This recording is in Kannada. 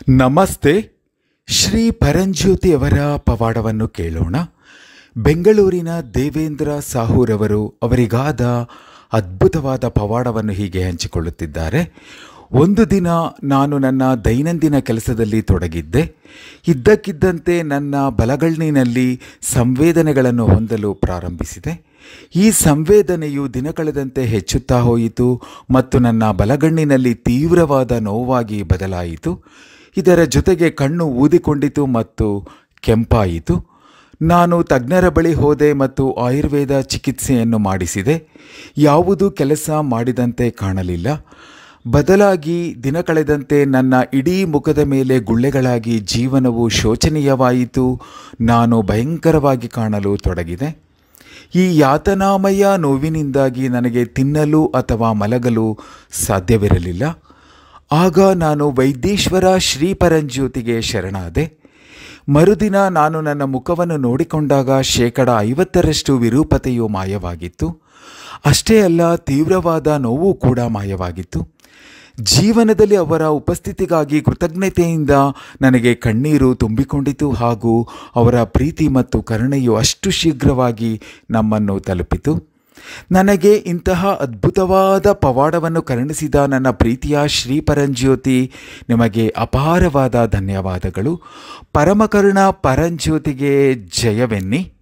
ನಮಸ್ತೆ. ಶ್ರೀ ಪರಂಜ್ಯೋತಿಯವರ ಪವಾಡವನ್ನು ಕೇಳೋಣ. ಬೆಂಗಳೂರಿನ ದೇವೇಂದ್ರ ಸಾಹೂರವರು ಅವರಿಗಾದ ಅದ್ಭುತವಾದ ಪವಾಡವನ್ನು ಹೀಗೆ ಹಂಚಿಕೊಳ್ಳುತ್ತಿದ್ದಾರೆ. ಒಂದು ದಿನ ನಾನು ನನ್ನ ದೈನಂದಿನ ಕೆಲಸದಲ್ಲಿ ತೊಡಗಿದ್ದೆ. ಇದ್ದಕ್ಕಿದ್ದಂತೆ ನನ್ನ ಬಲಗಣ್ಣಿನಲ್ಲಿ ಸಂವೇದನೆಗಳನ್ನು ಹೊಂದಲು ಪ್ರಾರಂಭಿಸಿದೆ. ಈ ಸಂವೇದನೆಯು ದಿನ ಕಳೆದಂತೆ ಹೆಚ್ಚುತ್ತಾ ಹೋಯಿತು ಮತ್ತು ನನ್ನ ಬಲಗಣ್ಣಿನಲ್ಲಿ ತೀವ್ರವಾದ ನೋವಾಗಿ ಬದಲಾಯಿತು. ಇದರ ಜೊತೆಗೆ ಕಣ್ಣು ಊದಿಕೊಂಡಿತು ಮತ್ತು ಕೆಂಪಾಯಿತು. ನಾನು ತಜ್ಞರ ಬಳಿ ಹೋದೆ ಮತ್ತು ಆಯುರ್ವೇದ ಚಿಕಿತ್ಸೆಯನ್ನು ಮಾಡಿಸಿದೆ. ಯಾವುದೂ ಕೆಲಸ ಮಾಡಿದಂತೆ ಕಾಣಲಿಲ್ಲ. ಬದಲಾಗಿ ದಿನ ಕಳೆದಂತೆ ನನ್ನ ಇಡೀ ಮುಖದ ಮೇಲೆ ಗುಳ್ಳೆಗಳಾಗಿ ಜೀವನವು ಶೋಚನೀಯವಾಯಿತು. ನಾನು ಭಯಂಕರವಾಗಿ ಕಾಣಲು ತೊಡಗಿದೆ. ಈ ಯಾತನಾಮಯ ನೋವಿನಿಂದಾಗಿ ನನಗೆ ತಿನ್ನಲು ಅಥವಾ ಮಲಗಲು ಸಾಧ್ಯವಿರಲಿಲ್ಲ. ಆಗ ನಾನು ವೈದ್ಯೇಶ್ವರ ಶ್ರೀ ಪರಂಜ್ಯೋತಿಗೆ ಶರಣಾದೆ. ಮರುದಿನ ನಾನು ನನ್ನ ಮುಖವನ್ನು ನೋಡಿಕೊಂಡಾಗ 50% ವಿರೂಪತೆಯು ಮಾಯವಾಗಿತ್ತು. ಅಷ್ಟೇ ಅಲ್ಲ, ತೀವ್ರವಾದ ನೋವು ಕೂಡ ಮಾಯವಾಗಿತ್ತು. ಜೀವನದಲ್ಲಿ ಅವರ ಉಪಸ್ಥಿತಿಗಾಗಿ ಕೃತಜ್ಞತೆಯಿಂದ ನನಗೆ ಕಣ್ಣೀರು ತುಂಬಿಕೊಂಡಿತು ಹಾಗೂ ಅವರ ಪ್ರೀತಿ ಮತ್ತು ಕರುಣೆಯು ಅಷ್ಟು ಶೀಘ್ರವಾಗಿ ನಮ್ಮನ್ನು ತಲುಪಿತು. ನನಗೆ ಇಂತಹ ಅದ್ಭುತವಾದ ಪವಾಡವನ್ನು ಕರುಣಿಸಿದ ನನ್ನ ಪ್ರೀತಿಯ ಶ್ರೀ ಪರಂಜ್ಯೋತಿ, ನಿಮಗೆ ಅಪಾರವಾದ ಧನ್ಯವಾದಗಳು. ಪರಮಕರುಣ ಪರಂಜ್ಯೋತಿಗೆ ಜಯವೆನ್ನಿ.